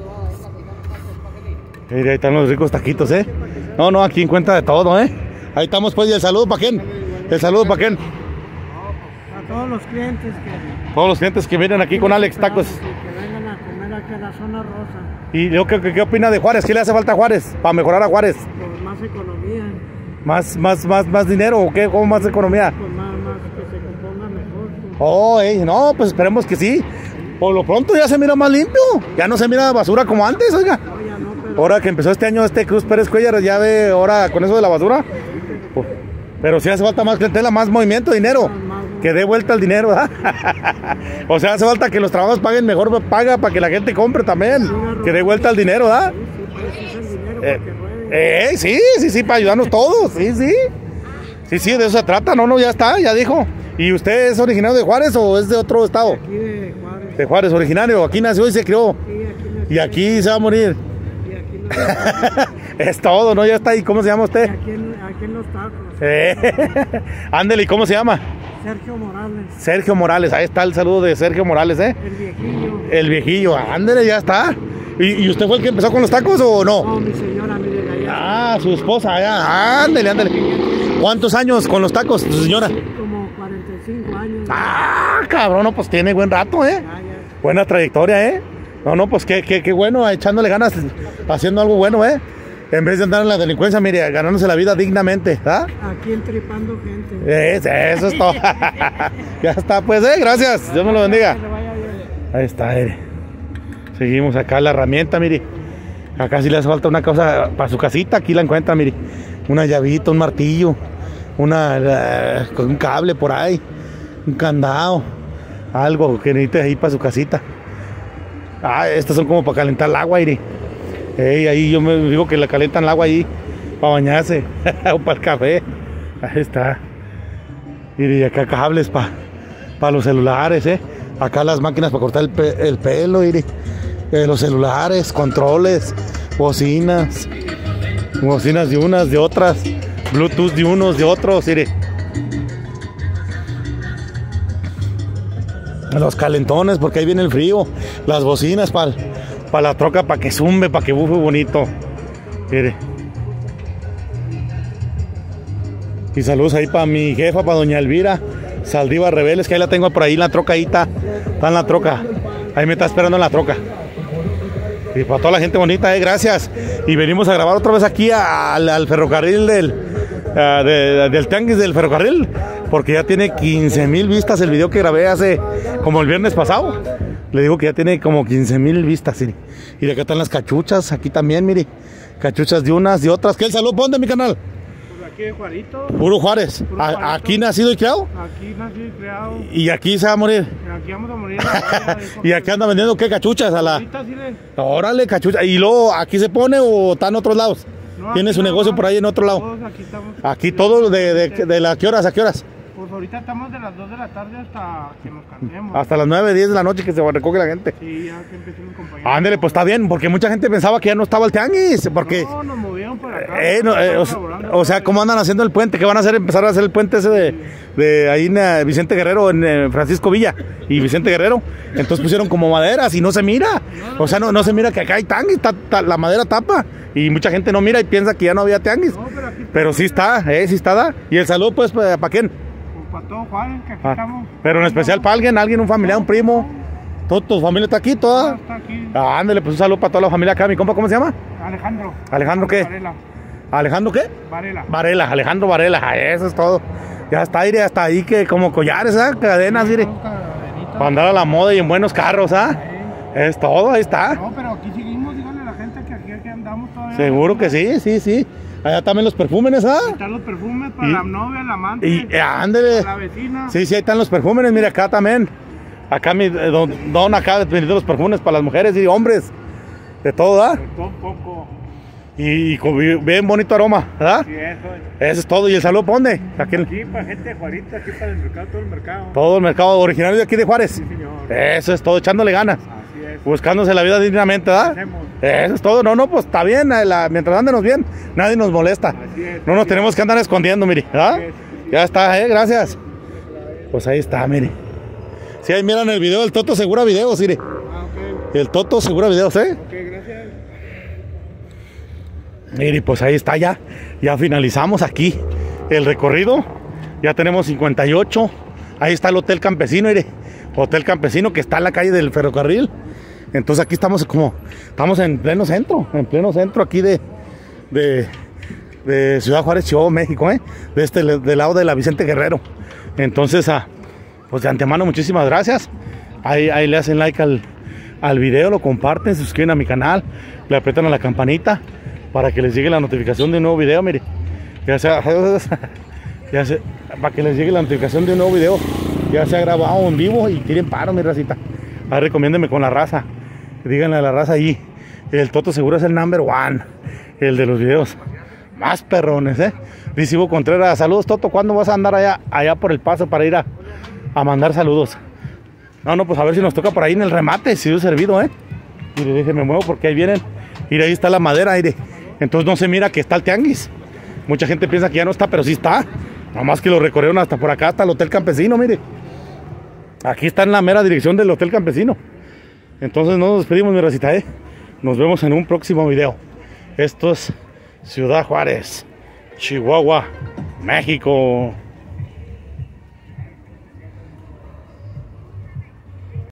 Ahí están los ricos taquitos, No, aquí encuentra de todo, Ahí estamos, pues, y el saludo para quién. El saludo para quién. A todos los clientes Todos los clientes que vienen aquí con Alex Tacos. que vengan a comer aquí a la zona rosa, ¿Y yo qué opina de Juárez? ¿Qué le hace falta a Juárez para mejorar a Juárez? por más economía, ¿Más dinero o qué? ¿Cómo más economía? pues más que se componga mejor. Oh, no, pues esperemos que sí. Por lo pronto ya se mira más limpio. Ya no se mira basura como antes, oiga. No, ya no, pero Ahora que empezó este año Cruz Pérez Cuellar, ya ve ahora con eso de la basura. Pues, pero sí hace falta más clientela, más movimiento, dinero. Que dé vuelta el dinero, ¿verdad? O sea, hace falta que los trabajos paguen mejor paga para que la gente compre también. Que dé vuelta el dinero, ¿verdad? Sí, para ayudarnos todos, sí. Sí, de eso se trata, no, ya está, ya dijo. ¿Y usted es originario de Juárez o es de otro estado? aquí de Juárez. De Juárez, originario, aquí nació y se crió. Sí, aquí nació. Y aquí se va a morir. Y aquí no, Es todo, ¿no? Ya está ahí. ¿Cómo se llama usted? aquí en los tacos. Ándele, ¿y cómo se llama? Sergio Morales, Sergio Morales, ahí está el saludo de Sergio Morales, el viejillo. El viejillo, ándele, ya está. ¿Y usted fue el que empezó con los tacos o no? No, mi señora, mire, allá. Su esposa, ya, ándele. ¿Cuántos años con los tacos, su señora? Como 45 años. Cabrón, no, pues tiene buen rato, Ya. Buena trayectoria, No, pues qué bueno, echándole ganas, haciendo algo bueno, En vez de andar en la delincuencia, mire, ganándose la vida dignamente, ¿ah? Aquí entripando gente. Eso es todo. Ya está, pues, gracias. Dios me lo bendiga. Que le vaya bien. Ahí está, mire. Seguimos acá la herramienta, mire. Acá sí le hace falta una cosa para su casita. Aquí la encuentra, mire. Una llavita, un martillo. Con un cable por ahí. Un candado. Algo que necesite ahí para su casita. Estas son como para calentar el agua, mire. Ahí yo me digo que le calientan el agua ahí para bañarse o para el café. Ahí está. Y acá cables para los celulares, Acá las máquinas para cortar el pelo, los celulares, controles, bocinas de unas, de otras, Bluetooth de unos, de otros, Los calentones, porque ahí viene el frío. Las bocinas para la troca, para que zumbe, para que bufe bonito. Mire. Y saludos ahí para mi jefa, para doña Elvira Saldívar Rebeles, que ahí la tengo por ahí en la troca, ahí está en la troca. Ahí me está esperando en la troca. Y para toda la gente bonita, gracias. Y venimos a grabar otra vez aquí al ferrocarril del tianguis del ferrocarril, porque ya tiene 15,000 vistas el video que grabé hace como el viernes pasado. Le digo que ya tiene como 15,000 vistas. Y de acá están las cachuchas, aquí también, mire. Cachuchas de unas, de otras. ¿Qué el saludo? ¿Dónde mi canal? Pues aquí de Juarito. Puro Juárez. ¿Aquí nacido y criado? Aquí nacido y criado. ¿Y aquí se va a morir? Aquí vamos a morir. ¿Y aquí anda vendiendo qué cachuchas? Ahorita sí le... Órale, cachucha. ¿Y luego aquí se pone o está en otros lados? No, ¿Tiene su negocio por ahí en otro lado? Todos aquí estamos. Aquí todo de la, ¿qué horas a qué horas? Pues ahorita estamos de las 2 de la tarde hasta que nos cansemos. Hasta las 9, 10 de la noche que se recoge la gente. Sí, ya que empiecen los compañeros. Ándale, pues está bien, porque mucha gente pensaba que ya no estaba el tianguis, porque... No, nos movieron para acá. O sea, ¿cómo andan haciendo el puente? ¿Qué van a hacer? Empezar a hacer el puente ese de ahí en Vicente Guerrero, en Francisco Villa y Vicente Guerrero. Entonces pusieron como maderas y no se mira. O sea, no se mira que acá hay tianguis, la madera tapa. Y mucha gente no mira y piensa que ya no había tianguis. No, pero sí está, sí está. Y el saludo, pues, ¿para quién? Para todo Juárez, que aquí estamos. Pero en especial para alguien, un familiar, un primo. ¿Toda tu familia está aquí? ¿Toda? Está aquí. Ándale, pues un saludo para toda la familia acá. ¿Mi compa cómo se llama? Alejandro. ¿Alejandro qué? Varela. ¿Alejandro qué? Varela. Alejandro Varela. Eso es todo. Ya está, hasta ahí que como collares, cadenas, para andar a la moda y en buenos carros, Es todo, ahí está. No, pero aquí seguimos, díganle a la gente que aquí andamos todavía. Seguro que sí. Allá también los perfumes, Ahí están los perfumes para la novia, la amante. Y ándele. La vecina. Sí, ahí están los perfumes, mira acá también. Acá mi don acá vendiendo los perfumes para las mujeres y hombres. De todo, De todo un poco. Y con bien bonito aroma, ¿verdad? Sí, eso es todo. ¿Y el saludo para dónde? Aquí para gente de Juárez, aquí para el mercado, todo el mercado. Todo el mercado originario de aquí de Juárez. Sí, señor. Eso es todo, echándole ganas. Así es. Buscándose la vida dignamente, ¿verdad? Eso es todo. No, pues está bien. Mientras andemos bien, nadie nos molesta. Así es. No nos tenemos que andar escondiendo, mire, ¿verdad? Así es. Ya está, gracias. Pues ahí está, mire. Si ahí miran el video, el Toto Segura Videos, mire. Ok. El Toto Segura Videos, Ok, gracias. Mire, pues ahí está ya finalizamos aquí el recorrido. Ya tenemos 58. Ahí está el Hotel Campesino, mire. Hotel Campesino que está en la calle del ferrocarril. Entonces aquí estamos en pleno centro aquí de Ciudad Juárez, Chihuahua, México, del lado de la Vicente Guerrero. Entonces, pues de antemano muchísimas gracias. Ahí le hacen like al video, lo comparten, se suscriben a mi canal, le aprietan a la campanita para que les llegue la notificación de un nuevo video, mire. Para que les llegue la notificación de un nuevo video, ya se ha grabado en vivo y tiren paro, mi racita. Ahí recomiéndenme con la raza, díganle a la raza allí, el Toto seguro es el number one, el de los videos más perrones, Dice Ivo Contreras, saludos Toto, ¿cuándo vas a andar allá por el paso para ir a mandar saludos? No, pues a ver si nos toca por ahí en el remate, si es servido, Y le dije, me muevo porque ahí vienen. Mire, ahí está la madera, aire. Entonces no se mira que está el tianguis. Mucha gente piensa que ya no está, pero sí está. Nada más que lo recorrieron hasta por acá, hasta el Hotel Campesino, mire. Aquí está en la mera dirección del Hotel Campesino. Entonces nos despedimos, mi racita, Nos vemos en un próximo video. Esto es Ciudad Juárez, Chihuahua, México.